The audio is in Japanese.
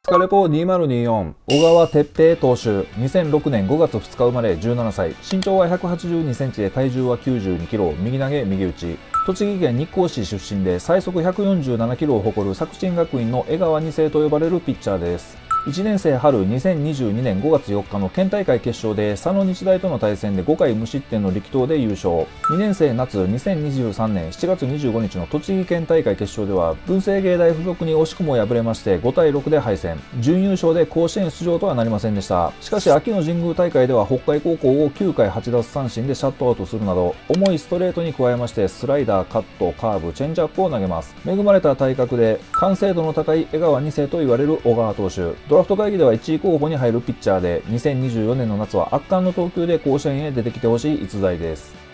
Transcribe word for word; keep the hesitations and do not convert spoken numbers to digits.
スカレポにせんにじゅうよん、小川哲平投手、にせんろくねんごがつふつか生まれじゅうななさい、身長はひゃくはちじゅうにセンチで体重はきゅうじゅうにキロ、右投げ右打ち。栃木県日光市出身で最速ひゃくよんじゅうななキロを誇る作新学院の江川に世と呼ばれるピッチャーです。いちねん生春にせんにじゅうにねんごがつよっかの県大会決勝で佐野日大との対戦でごかい無失点の力投で優勝。にねん生夏にせんにじゅうさんねんしちがつにじゅうごにちの栃木県大会決勝では文星芸大附属に惜しくも敗れましてごたいろくで敗戦。準優勝で甲子園出場とはなりませんでした。しかし秋の神宮大会では北海高校をきゅうかいはちだつさんしんでシャットアウトするなど重いストレートに加えましてスライダー、カット、カーブ、チェンジアップを投げます。恵まれた体格で完成度の高い江川に世と言われる小川投手。ドラフト会議ではいちい候補に入るピッチャーでにせんにじゅうよねんの夏は圧巻の投球で甲子園へ出てきてほしい逸材です。